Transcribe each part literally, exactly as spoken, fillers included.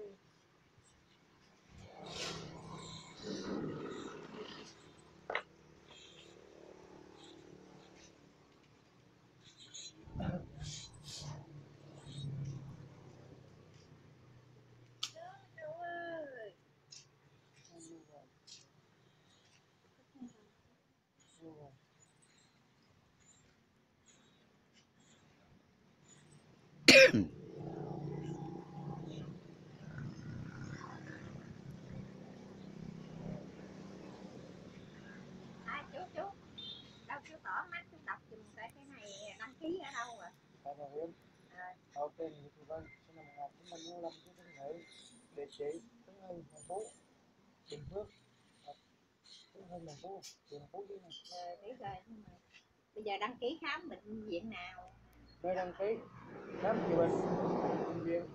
À, chú chú đâu chú tỏ mắt chú đọc giùm cái cái này đăng ký ở đâu rồi? Tại nhà huyện. À. Ở trên thì vâng, sinh năm một nghìn chín trăm năm mươi lăm, chú Tuấn Nghệ, địa chỉ Tuấn Hưng, thành phố Bình Phước, Tuấn Hưng, thành phố Bình Phước đi. Rồi biết rồi, nhưng mà bây giờ đăng ký khám bệnh viện nào? Nơi đăng ký khám chữa bệnh bệnh viện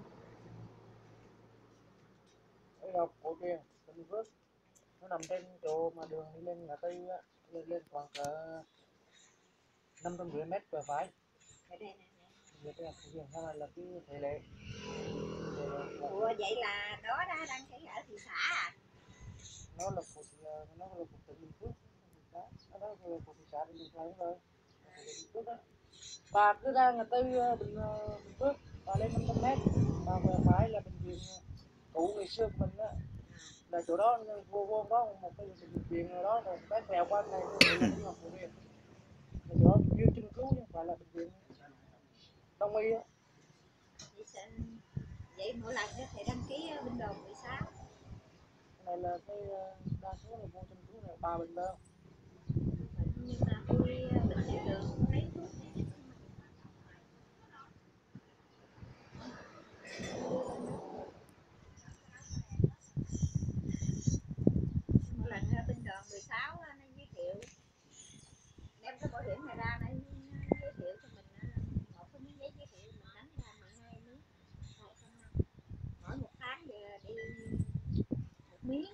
Y học cổ truyền Bình Phước, nó nằm trên chỗ mà đường đi lên ngã tư á, lên lên khoảng cỡ năm trăm rưỡi mét về phải. Ở đây nè. Vậy đây là thực hiện theo là cái thể lệ. Ủa vậy là đó đã đăng ký ở thị xã à? Nó là của nó là của tỉnh Bình Phước, đó nó là của thị xã Bình Phước rồi. Bình Phước đó. Bà cứ ra ngã tư Bình Bình Phước, bà lên năm trăm mét, bà về phải là bệnh viện cũ ngày xưa của mình đó. Là chỗ đó vô vô có một cái bệnh viện đó, còn cái mèo qua này là đi học của viện. Là chỗ đó chuyên chưng cứu chứ không phải là bệnh viện đông y á. Vậy, vậy mỗi lần thì đăng ký binh đồn mười sáu. Cái này là cái đa số là vô chưng cứu này ba bệnh đó. Nhưng mà tôi bệnh tiểu đường tôi lấy thuốc này. Mỗi lần binh đoàn mười sáu nó giới thiệu đem cái bảo hiểm này ra nó giới thiệu cho mình một cái miếng giấy giới thiệu mình đánh ra mười hai miếng mỗi một tháng giờ đi một miếng.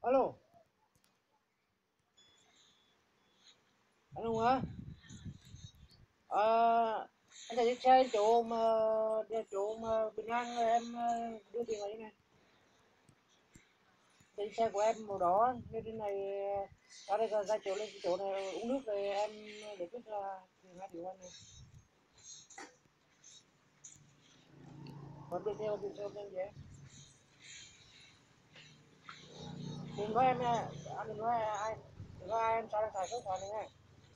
Alo, anh Hùng hả? À, anh thấy xe chỗ mà chỗ mà Bình An em ờ, đưa tiền vào đây này. Cái xe của em màu đỏ như thế này, ra đây ra chỗ lên cái chỗ này uống nước rồi em để biết là tiền hai triệu anh này. Còn tiền theo tiền theo em vậy. Đừng nói em nha, anh đừng nói ai, đừng nói ai em sao xài số thoại này nha.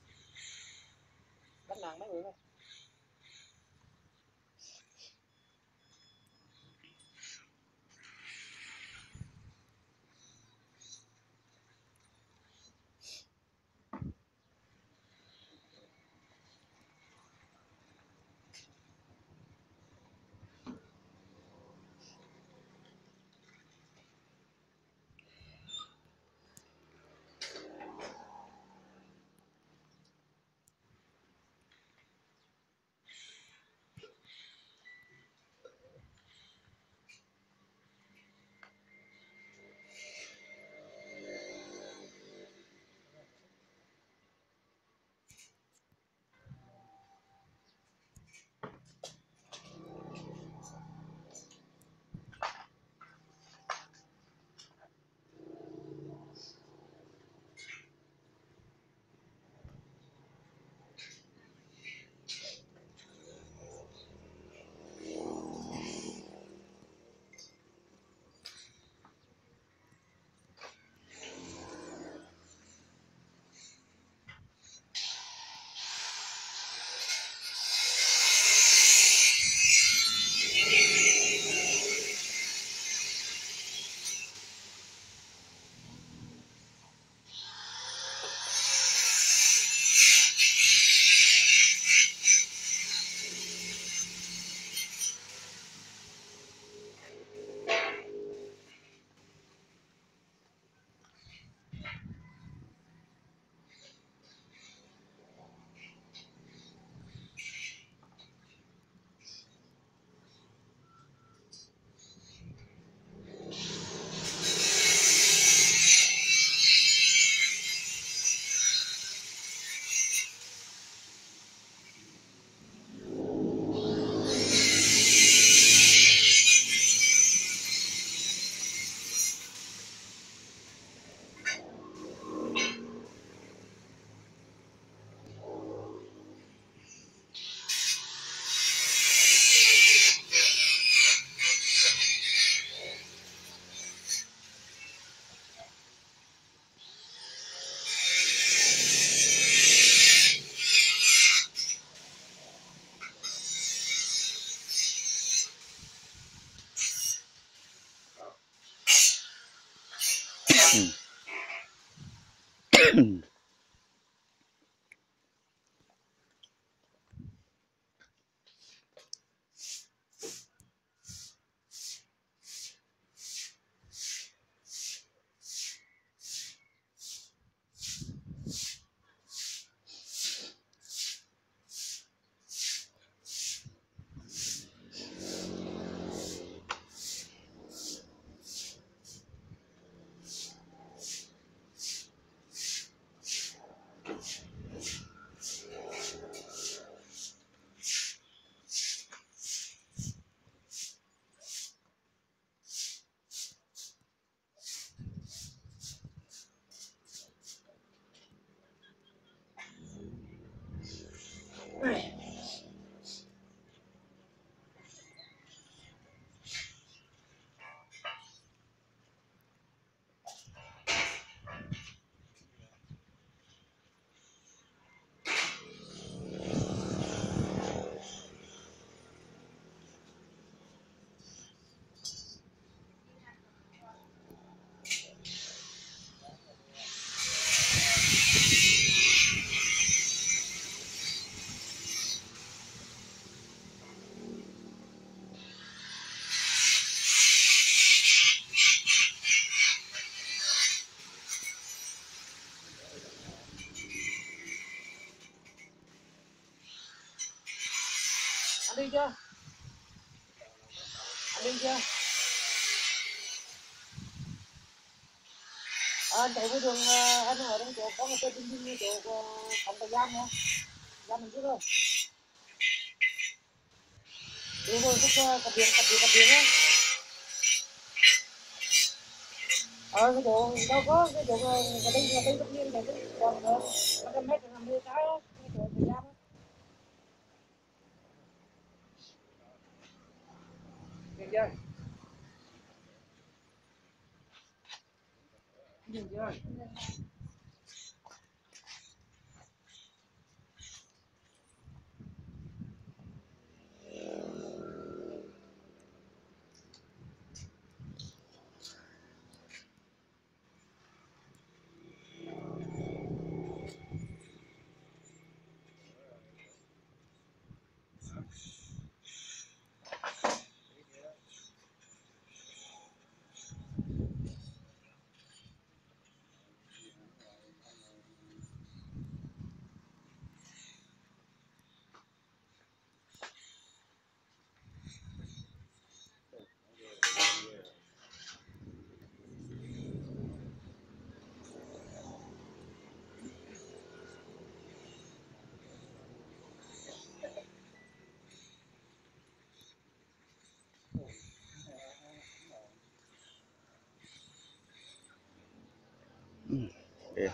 Đánh nặng mấy người này. Anh đi chưa? Anh đi chưa? anh chạy với đường ờ, anh ở đây chỗ có một cái dinh dinh chỗ ờ, phòng thời gian nha, gian mình biết rồi. Đúng rồi, cái cặp điện cặp điện cặp điện á. Ờ cái chỗ đâu có cái chỗ ờ, cái đây là đây tất nhiên là cái còn ờ, năm trăm mét là năm mươi cái á, cái chỗ thời gian á. Nhìn chưa? Nhìn chưa? Yeah.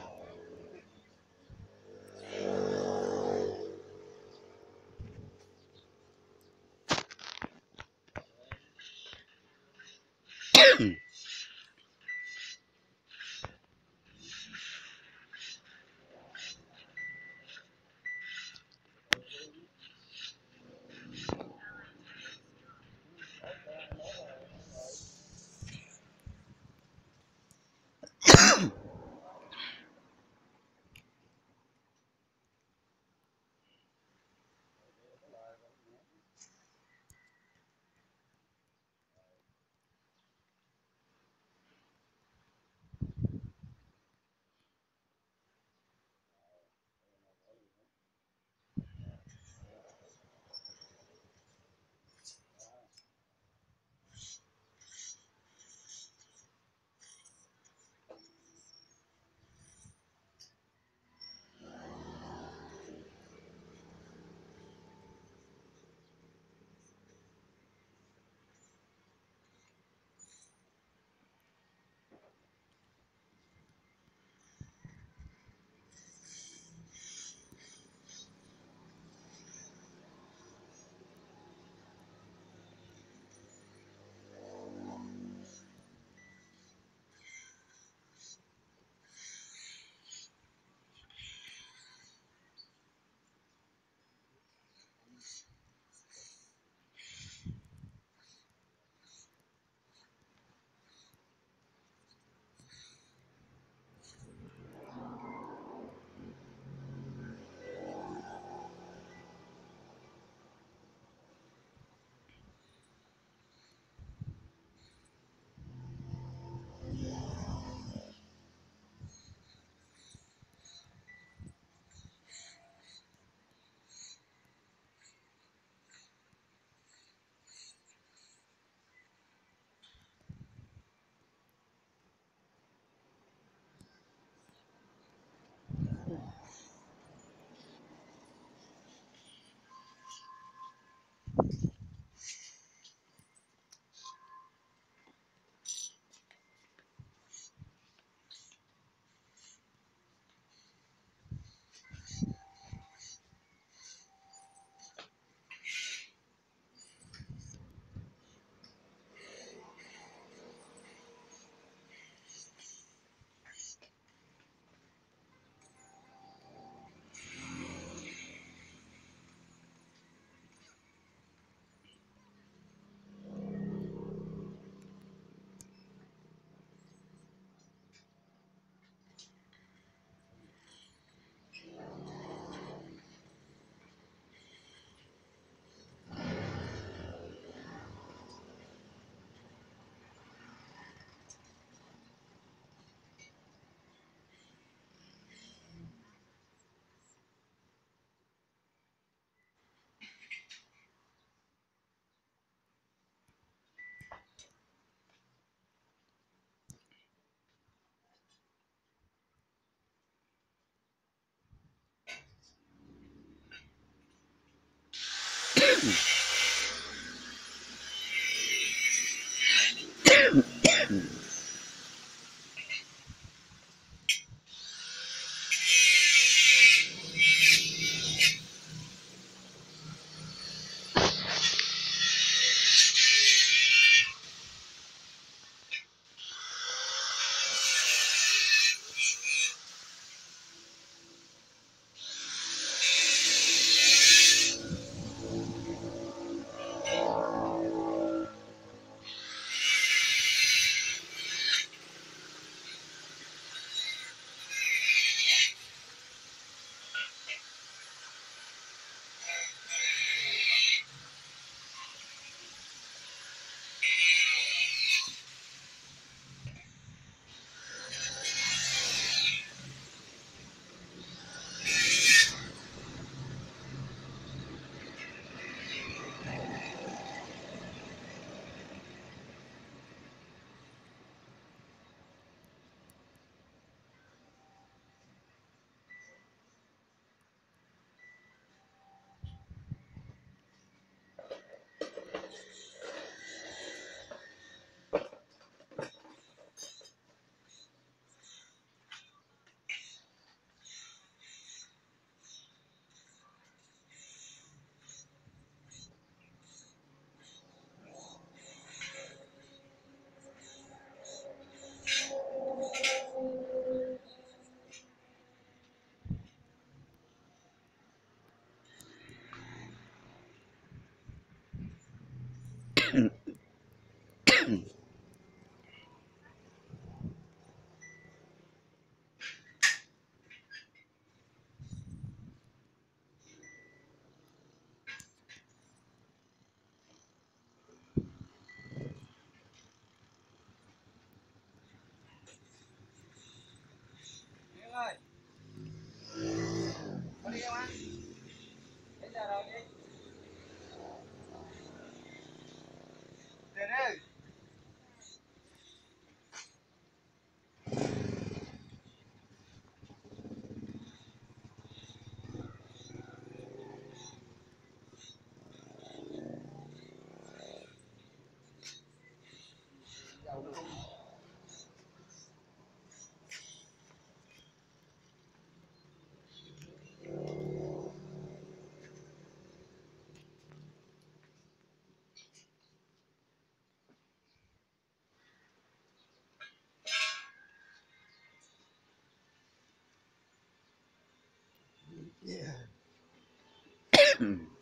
ơi, có đi không anh? Bây giờ rồi đi. Tiền ơi. Yeah.